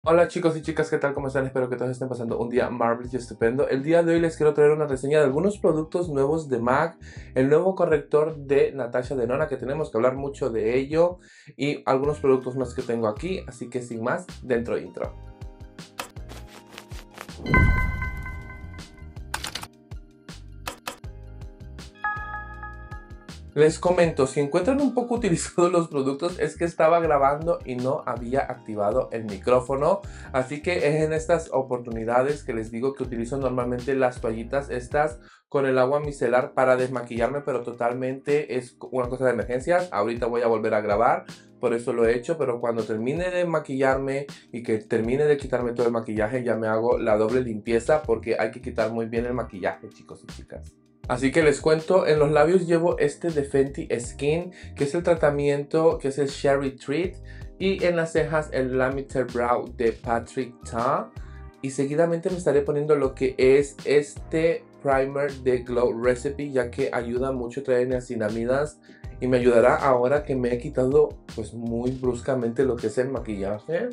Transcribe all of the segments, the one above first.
Hola chicos y chicas, ¿qué tal? ¿Cómo están? Espero que todos estén pasando un día maravilloso y estupendo. El día de hoy les quiero traer una reseña de algunos productos nuevos de MAC, el nuevo corrector de Natasha Denona, que tenemos que hablar mucho de ello, y algunos productos más que tengo aquí, así que sin más, dentro intro. Les comento, si encuentran un poco utilizados los productos es que estaba grabando y no había activado el micrófono, así que es en estas oportunidades que les digo que utilizo normalmente las toallitas estas con el agua micelar para desmaquillarme, pero totalmente es una cosa de emergencias. Ahorita voy a volver a grabar, por eso lo he hecho, pero cuando termine de maquillarme y que termine de quitarme todo el maquillaje ya me hago la doble limpieza porque hay que quitar muy bien el maquillaje, chicos y chicas. Así que les cuento, en los labios llevo este de Fenty Skin, que es el tratamiento, que es el Cherry Treat. Y en las cejas el Lamiter Brow de Patrick Ta. Y seguidamente me estaré poniendo lo que es este primer de Glow Recipe, ya que ayuda mucho a traer niacinamidas. Y me ayudará ahora que me he quitado pues muy bruscamente lo que es el maquillaje.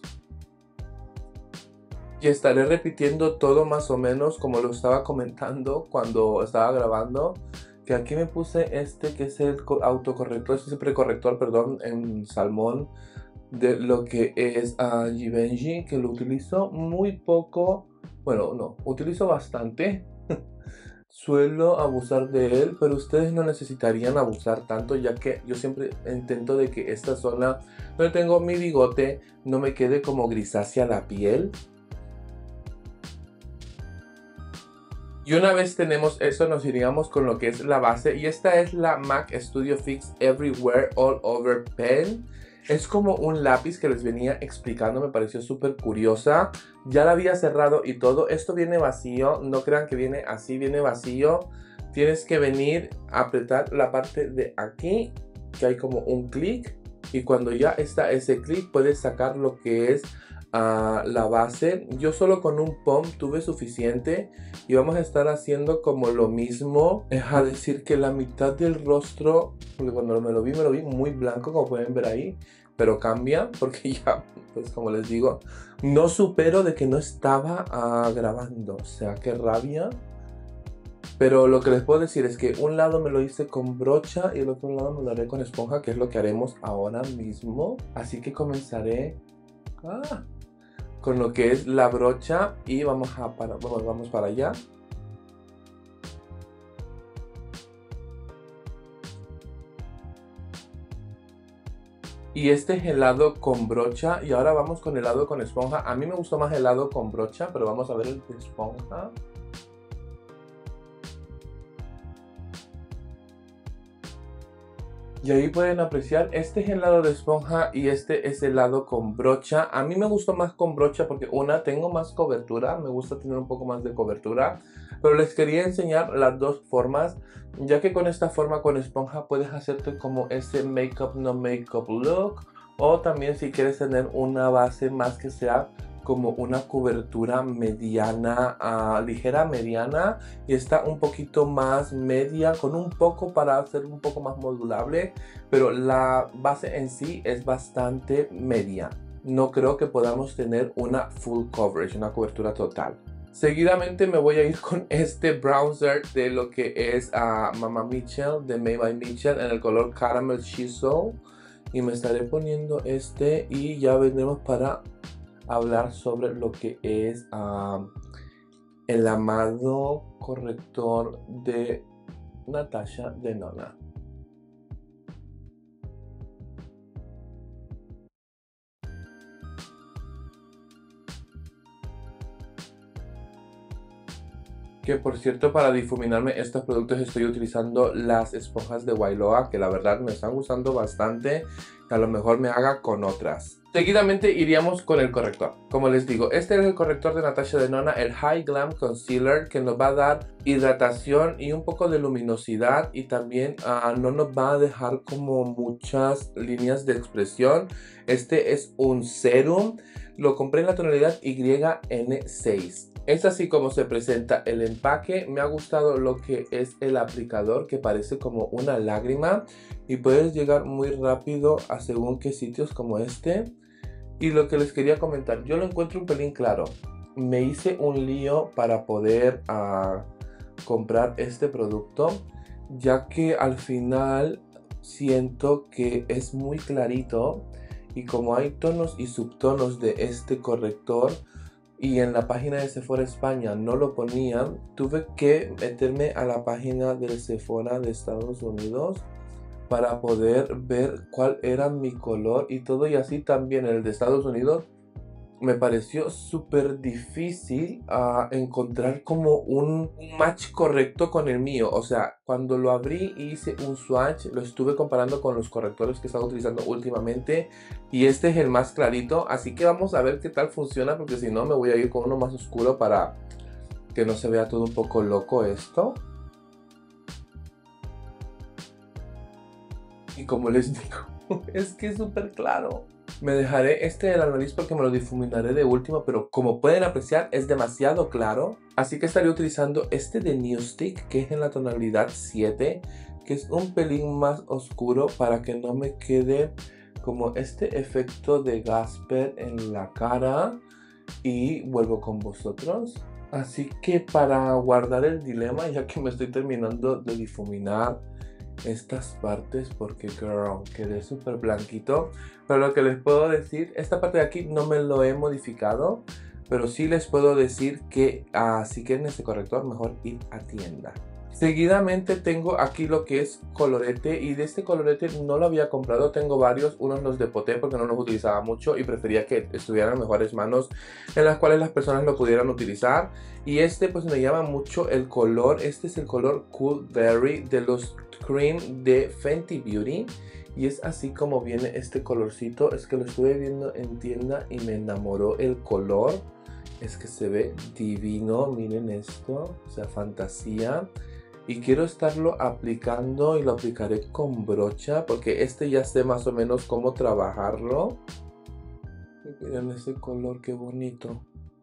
Y estaré repitiendo todo más o menos como lo estaba comentando cuando estaba grabando. Que aquí me puse este que es el autocorrector, este es el precorrector, perdón, en salmón. De lo que es Givenchy, que lo utilizo muy poco. Bueno, no, utilizo bastante. Suelo abusar de él, pero ustedes no necesitarían abusar tanto, ya que yo siempre intento de que esta zona donde tengo mi bigote no me quede como grisácea la piel. Y una vez tenemos eso, nos iríamos con lo que es la base. Y esta es la MAC Studio Fix Everywhere All Over Pen. Es como un lápiz que les venía explicando, me pareció súper curiosa. Ya la había cerrado y todo. Esto viene vacío, no crean que viene así, viene vacío. Tienes que venir a apretar la parte de aquí, que hay como un clic. Y cuando ya está ese clic, puedes sacar lo que es la base. Yo solo con un pump tuve suficiente. Y vamos a estar haciendo como lo mismo. Es a decir que la mitad del rostro, porque cuando me lo vi muy blanco, como pueden ver ahí. Pero cambia porque ya, pues como les digo, no supero de que no estaba grabando. O sea, qué rabia. Pero lo que les puedo decir es que un lado me lo hice con brocha y el otro lado me lo haré con esponja, que es lo que haremos ahora mismo. Así que comenzaré con lo que es la brocha y vamos para allá. Y este es helado con brocha. Y ahora vamos con helado con esponja. A mí me gustó más helado con brocha, pero vamos a ver el de esponja. Y ahí pueden apreciar, este es helado de esponja y este es helado con brocha. A mí me gustó más con brocha porque una, tengo más cobertura, me gusta tener un poco más de cobertura. Pero les quería enseñar las dos formas, ya que con esta forma con esponja puedes hacerte como ese make-up no make-up look. O también si quieres tener una base más que sea como una cobertura mediana, ligera mediana, y está un poquito más media, con un poco para ser un poco más modulable, pero la base en sí es bastante media. No creo que podamos tener una full coverage, una cobertura total. Seguidamente me voy a ir con este bronzer de lo que es Mama Mitchell, de Made by Mitchell, en el color Caramel Chisel. Y me estaré poniendo este y ya vendremos para hablar sobre lo que es el amado corrector de Natasha Denona. Que por cierto, para difuminarme estos productos estoy utilizando las esponjas de Wailoa, que la verdad me están gustando bastante, que a lo mejor me haga con otras. Seguidamente iríamos con el corrector. Como les digo, este es el corrector de Natasha Denona, el High Glam Concealer, que nos va a dar hidratación y un poco de luminosidad, y también no nos va a dejar como muchas líneas de expresión. Este es un serum, lo compré en la tonalidad YN6. Es así como se presenta el empaque. Me ha gustado lo que es el aplicador, que parece como una lágrima y puedes llegar muy rápido a según qué sitios como este. Y lo que les quería comentar, yo lo encuentro un pelín claro. Me hice un lío para poder comprar este producto, ya que al final siento que es muy clarito y como hay tonos y subtonos de este corrector y en la página de Sephora España no lo ponían, tuve que meterme a la página del Sephora de Estados Unidos para poder ver cuál era mi color y todo, y así también el de Estados Unidos me pareció súper difícil encontrar como un match correcto con el mío. O sea, cuando lo abrí y hice un swatch, lo estuve comparando con los correctores que estaba utilizando últimamente y este es el más clarito, así que vamos a ver qué tal funciona, porque si no me voy a ir con uno más oscuro para que no se vea todo un poco loco esto. Y como les digo, es que es súper claro. Me dejaré este de la nariz porque me lo difuminaré de último, pero como pueden apreciar es demasiado claro. Así que estaré utilizando este de Newstick, que es en la tonalidad 7, que es un pelín más oscuro para que no me quede como este efecto de Gasper en la cara. Y vuelvo con vosotros. Así que para guardar el dilema, ya que me estoy terminando de difuminar estas partes, porque girl, quedé súper blanquito, pero lo que les puedo decir, esta parte de aquí no me lo he modificado, pero sí les puedo decir que si quieren este corrector, mejor ir a tienda. Seguidamente tengo aquí lo que es colorete, y de este colorete no lo había comprado, tengo varios, unos los depoté porque no los utilizaba mucho y prefería que estuvieran en mejores manos en las cuales las personas lo pudieran utilizar. Y este pues me llama mucho el color, este es el color Cool Berry de los Cream de Fenty Beauty. Y es así como viene este colorcito, es que lo estuve viendo en tienda y me enamoró el color. Es que se ve divino, miren esto, o sea, fantasía. Y quiero estarlo aplicando y lo aplicaré con brocha porque este ya sé más o menos cómo trabajarlo. Y miren ese color, qué bonito.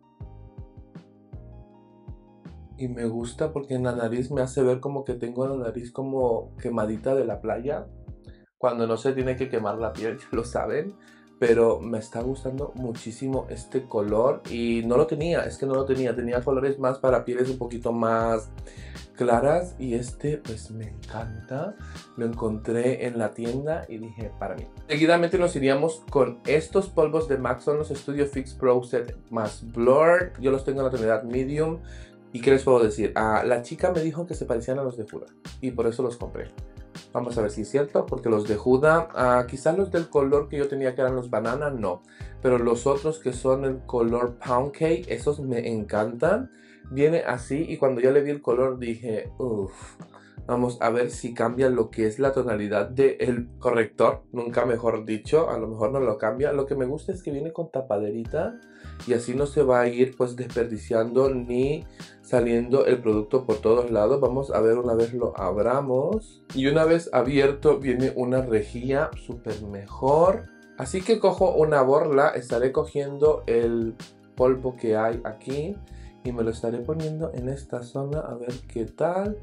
Y me gusta porque en la nariz me hace ver como que tengo la nariz como quemadita de la playa. Cuando no se tiene que quemar la piel, ya lo saben. Pero me está gustando muchísimo este color y no lo tenía, es que no lo tenía. Tenía colores más para pieles un poquito más claras y este pues me encanta. Lo encontré en la tienda y dije para mí. Seguidamente nos iríamos con estos polvos de MAC, son los Studio Fix Pro Set más Blur. Yo los tengo en la tonalidad medium. ¿Y qué les puedo decir? La chica me dijo que se parecían a los de Huda y por eso los compré. Vamos a ver si es cierto, porque los de Huda, quizás los del color que yo tenía que eran los banana, no. Pero los otros que son el color pound cake, esos me encantan. Viene así y cuando ya le vi el color dije, uff, vamos a ver si cambia lo que es la tonalidad del corrector. Nunca mejor dicho, a lo mejor no lo cambia. Lo que me gusta es que viene con tapaderita y así no se va a ir pues desperdiciando ni saliendo el producto por todos lados. Vamos a ver una vez lo abramos. Y una vez abierto viene una rejilla súper mejor. Así que cojo una borla, estaré cogiendo el polvo que hay aquí y me lo estaré poniendo en esta zona a ver qué tal.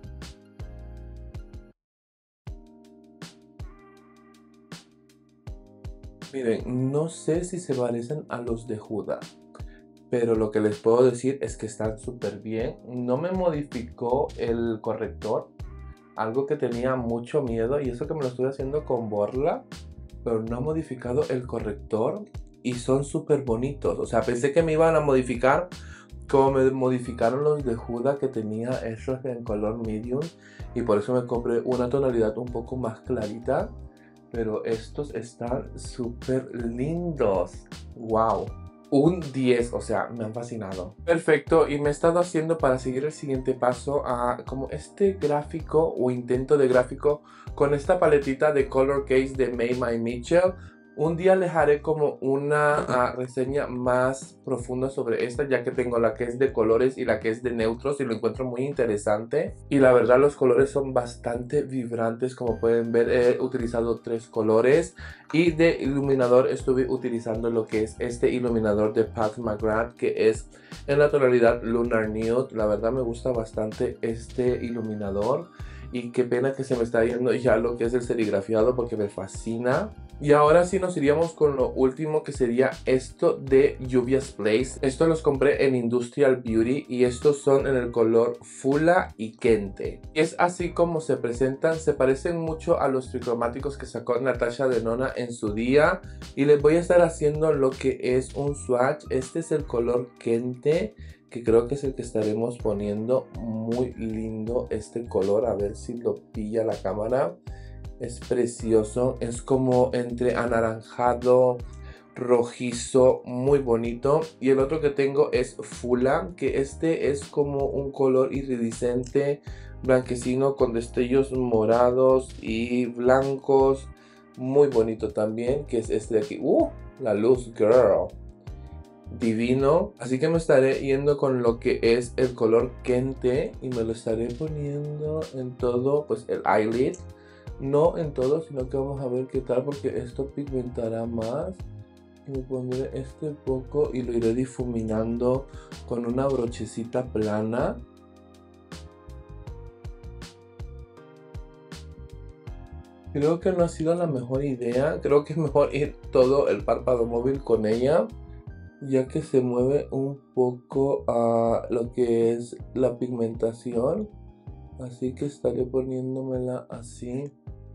Miren, no sé si se parecen a los de Huda, pero lo que les puedo decir es que están súper bien. No me modificó el corrector, algo que tenía mucho miedo, y eso que me lo estoy haciendo con borla, pero no ha modificado el corrector y son súper bonitos. O sea, pensé que me iban a modificar como me modificaron los de Huda, que tenía esos en color medium, y por eso me compré una tonalidad un poco más clarita. Pero estos están súper lindos. ¡Wow! Un 10, o sea, me han fascinado. Perfecto, y me he estado haciendo para seguir el siguiente paso como este gráfico o intento de gráfico con esta paletita de Color Case de May My Mitchell. Un día les haré como una reseña más profunda sobre esta, ya que tengo la que es de colores y la que es de neutros y lo encuentro muy interesante. Y la verdad los colores son bastante vibrantes, como pueden ver he utilizado 3 colores. Y de iluminador estuve utilizando lo que es este iluminador de Pat McGrath, que es en la tonalidad Lunar Nude. La verdad me gusta bastante este iluminador. Y qué pena que se me está yendo ya lo que es el serigrafiado porque me fascina. Y ahora sí nos iríamos con lo último, que sería esto de Juvia's Place. Estos los compré en Industrial Beauty y estos son en el color Fula y Kente. Y es así como se presentan, se parecen mucho a los tricromáticos que sacó Natasha Denona en su día. Y les voy a estar haciendo lo que es un swatch. Este es el color Kente, que creo que es el que estaremos poniendo. Muy lindo este color, a ver si lo pilla la cámara. Es precioso, es como entre anaranjado, rojizo, muy bonito. Y el otro que tengo es Fula, que este es como un color iridiscente, blanquecino con destellos morados y blancos. Muy bonito también, que es este de aquí. La luz, girl. Divino. Así que me estaré yendo con lo que es el color Kente y me lo estaré poniendo en todo, pues el eyelid. No en todo, sino que vamos a ver qué tal, porque esto pigmentará más. Y me pondré este poco y lo iré difuminando con una brochecita plana. Creo que no ha sido la mejor idea. Creo que es mejor ir todo el párpado móvil con ella, ya que se mueve un poco a lo que es la pigmentación. Así que estaré poniéndomela así.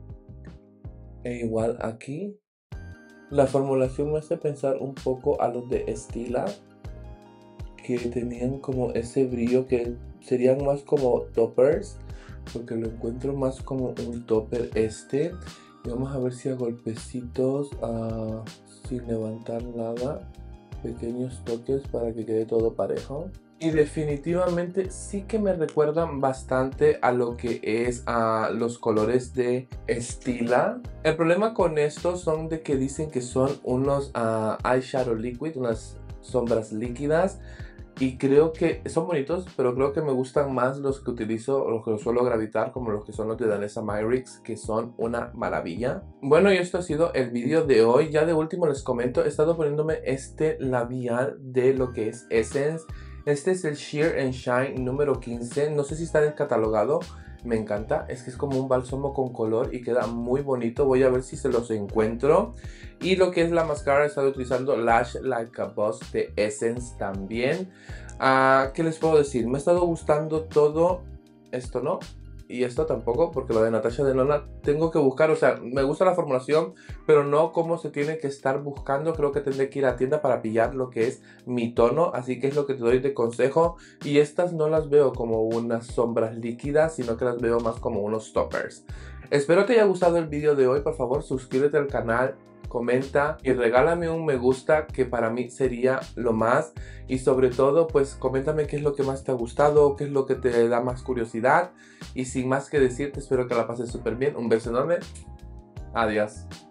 E igual aquí. La formulación me hace pensar un poco a los de Stila, que tenían como ese brillo, que serían más como toppers, porque lo encuentro más como un topper este. Y vamos a ver si a golpecitos, sin levantar nada, pequeños toques para que quede todo parejo. Y definitivamente sí que me recuerdan bastante a lo que es a los colores de Stila. El problema con estos son de que dicen que son unos eyeshadow liquid, unas sombras líquidas. Y creo que son bonitos, pero creo que me gustan más los que utilizo, los que suelo gravitar, como los que son los de Danessa Myricks, que son una maravilla. Bueno, y esto ha sido el vídeo de hoy. Ya de último les comento, he estado poniéndome este labial de lo que es Essence. Este es el Sheer and Shine número 15. No sé si está descatalogado. Me encanta. Es que es como un bálsamo con color y queda muy bonito. Voy a ver si se los encuentro. Y lo que es la máscara, he estado utilizando Lash Like a Boss de Essence también. ¿Qué les puedo decir? Me ha estado gustando todo. Esto no. Y esto tampoco, porque lo de Natasha Denona tengo que buscar, o sea, me gusta la formulación, pero no cómo se tiene que estar buscando. Creo que tendré que ir a tienda para pillar lo que es mi tono, así que es lo que te doy de consejo. Y estas no las veo como unas sombras líquidas, sino que las veo más como unos toppers. Espero te haya gustado el vídeo de hoy. Por favor, suscríbete al canal, comenta y regálame un me gusta, que para mí sería lo más. Y sobre todo, pues coméntame qué es lo que más te ha gustado, qué es lo que te da más curiosidad. Y sin más que decirte, espero que la pases súper bien. Un beso enorme. Adiós.